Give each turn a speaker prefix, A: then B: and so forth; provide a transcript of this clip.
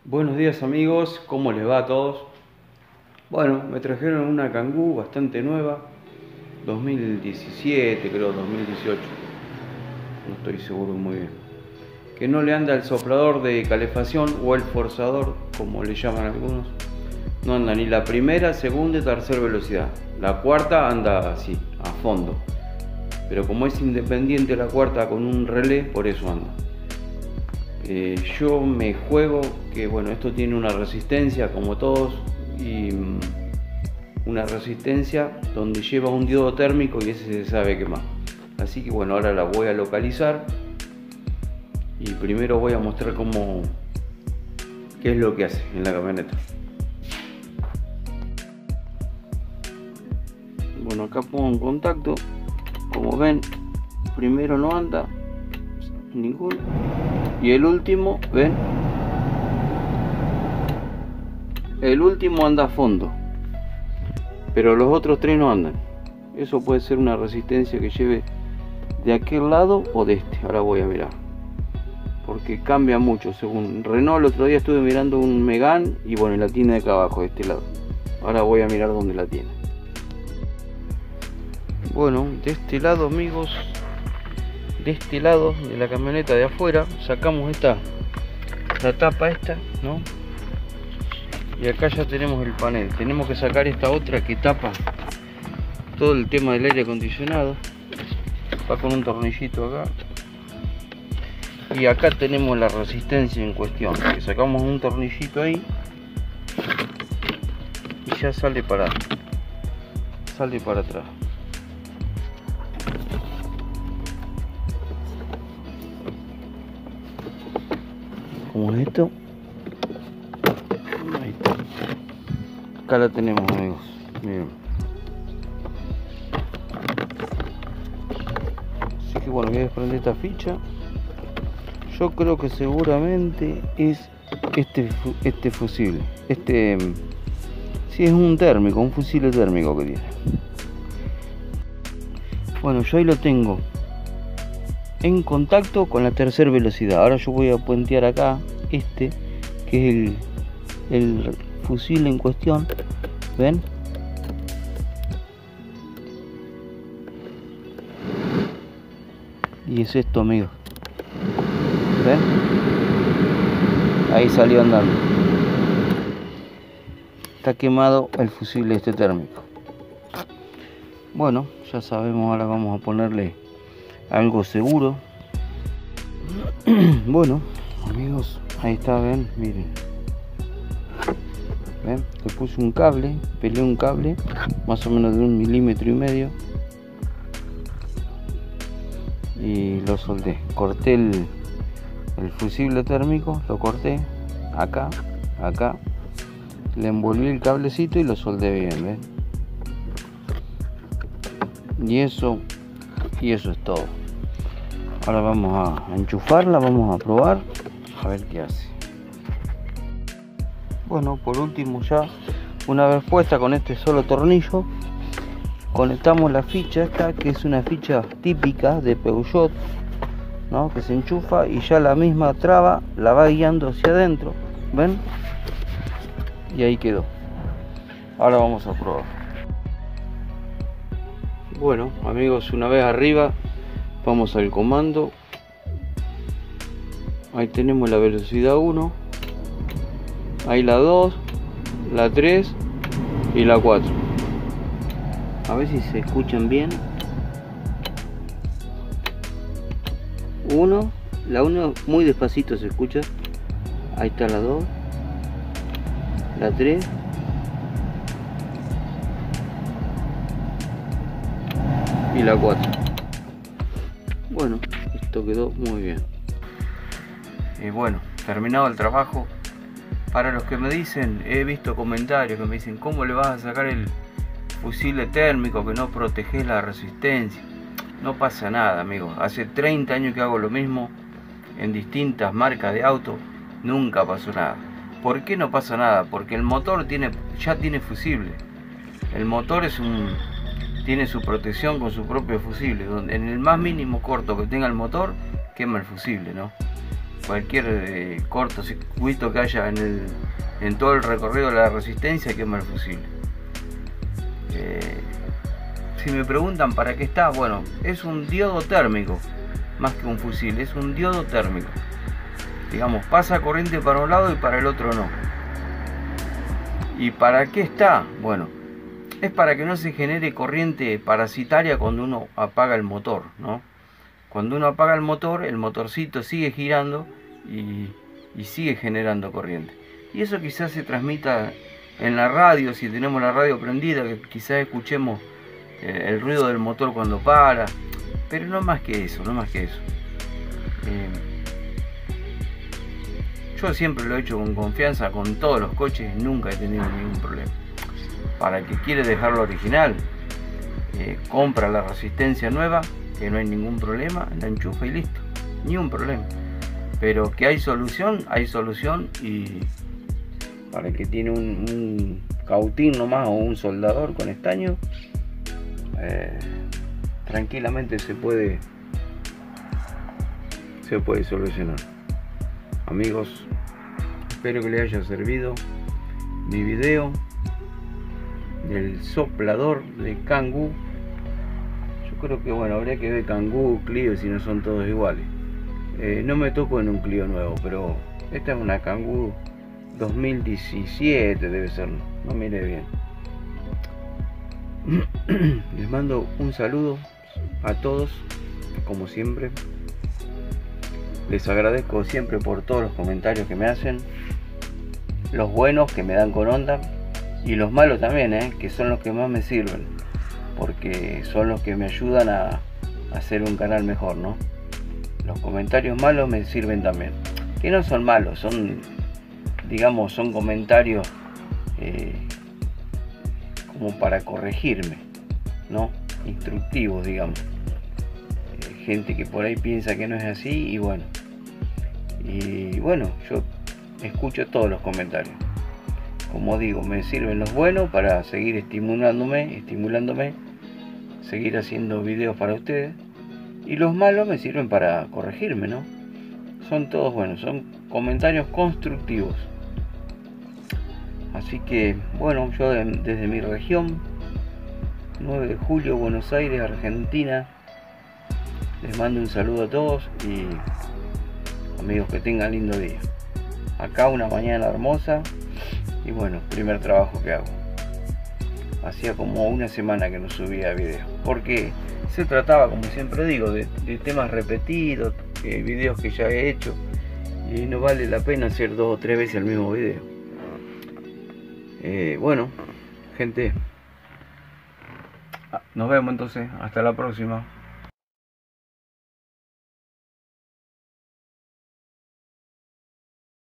A: Buenos días amigos, ¿cómo les va a todos? Bueno, me trajeron una Kangoo bastante nueva, 2017 creo, 2018, no estoy seguro muy bien. Que no le anda el soplador de calefacción o el forzador, como le llaman algunos. No anda ni la primera, segunda y tercera velocidad. La cuarta anda así, a fondo. Pero como es independiente la cuarta con un relé, por eso anda. Yo me juego que bueno, esto tiene una resistencia como todos y una resistencia donde lleva un diodo térmico y ese se sabe quemar. Así que bueno, ahora la voy a localizar y primero voy a mostrar qué es lo que hace en la camioneta. Bueno, acá pongo en contacto, como ven, primero no anda ninguno y el último, ven, el último anda a fondo, pero los otros tres no andan. Eso puede ser una resistencia que lleve de aquel lado o de este. Ahora voy a mirar, porque cambia mucho según Renault. El otro día estuve mirando un Megane y bueno, la tiene de acá abajo, de este lado. Ahora voy a mirar dónde la tiene. Bueno, de este lado amigos, de este lado de la camioneta de afuera, sacamos la tapa esta, ¿no? Y acá ya tenemos el panel. Tenemos que sacar esta otra que tapa todo el tema del aire acondicionado. Va con un tornillito acá. Y acá tenemos la resistencia en cuestión, que sacamos un tornillito ahí y ya sale para atrás. Como es esto, ahí está. Acá la tenemos amigos, miren. Así que bueno, voy a desprender esta ficha. Yo creo que seguramente es este fusible. Sí, es un térmico, un fusible térmico que tiene. Bueno, yo ahí lo tengo en contacto con la tercera velocidad. Ahora yo voy a puentear acá que es el fusible en cuestión. ¿Ven? Y es esto amigos. ¿Ven? Ahí salió andando. Está quemado el fusible térmico. Bueno, ya sabemos, ahora vamos a ponerle algo seguro. Bueno amigos, ahí está, ven, miren, ven, le puse un cable, peleé un cable más o menos de 1,5 milímetros y lo soldé. Corté el fusible térmico, lo corté acá, le envolví el cablecito y lo soldé bien, ven. Y eso es todo. Ahora vamos a enchufarla, vamos a probar a ver qué hace. Bueno, por último, ya una vez puesta con este solo tornillo, conectamos la ficha esta, que es una ficha típica de Peugeot, ¿no? Que se enchufa y ya la misma traba la va guiando hacia adentro, ¿ven? Y ahí quedó. Ahora vamos a probar. Bueno amigos, una vez arriba, vamos al comando. Ahí tenemos la velocidad 1, ahí la 2, la 3 y la 4. A ver si se escuchan bien. La 1 muy despacito se escucha. Ahí está la 2, la 3 y la 4. Bueno, esto quedó muy bien. Y bueno, terminado el trabajo. Para los que me dicen, he visto comentarios que me dicen, ¿cómo le vas a sacar el fusible térmico que no proteges la resistencia? No pasa nada amigos, hace 30 años que hago lo mismo en distintas marcas de auto, nunca pasó nada. ¿Por qué no pasa nada? Porque el motor ya tiene fusible. El motor tiene su protección con su propio fusible, donde en el más mínimo corto que tenga el motor, quema el fusible, ¿no? cualquier cortocircuito que haya en todo el recorrido de la resistencia, quema el fusible. Si me preguntan para qué está, bueno, es un diodo térmico, más que un fusible, es un diodo térmico. Digamos, pasa corriente para un lado y para el otro no. ¿Y para qué está? Bueno, es para que no se genere corriente parasitaria cuando uno apaga el motor, ¿no? Cuando uno apaga el motor, el motorcito sigue girando y sigue generando corriente. Y eso quizás se transmita en la radio, si tenemos la radio prendida, que quizás escuchemos el ruido del motor cuando para, pero no más que eso, no más que eso. Yo siempre lo he hecho con confianza, con todos los coches, nunca he tenido ningún problema. Para el que quiere dejarlo original, compra la resistencia nueva, que no hay ningún problema, la enchufa y listo, ni un problema. Pero que hay solución, y para el que tiene un cautín nomás o un soldador con estaño, tranquilamente se puede solucionar. Amigos, espero que les haya servido mi video del soplador de Kangoo. Yo creo que bueno, habría que ver Kangoo, Clio, si no son todos iguales. No me toco en un Clio nuevo, pero esta es una Kangoo 2017 debe ser, no mire bien. Les mando un saludo a todos, como siempre. Les agradezco siempre por todos los comentarios que me hacen, los buenos que me dan con onda y los malos también, que son los que más me sirven, porque son los que me ayudan a hacer un canal mejor, ¿no? Los comentarios malos me sirven también, que no son malos, son, digamos, son comentarios como para corregirme, ¿no? Instructivos, digamos. Gente que por ahí piensa que no es así y bueno, yo escucho todos los comentarios. Como digo, me sirven los buenos para seguir estimulándome, seguir haciendo videos para ustedes, y los malos me sirven para corregirme, ¿no? Son todos buenos, son comentarios constructivos. Así que bueno, yo desde mi región, 9 de julio, Buenos Aires, Argentina, les mando un saludo a todos y amigos, que tengan lindo día. Acá una mañana hermosa y bueno, primer trabajo que hago. Hacía como una semana que no subía video, porque se trataba, como siempre digo, de temas repetidos, videos que ya he hecho, y no vale la pena hacer 2 o 3 veces el mismo video. Bueno, gente, nos vemos entonces, hasta la próxima.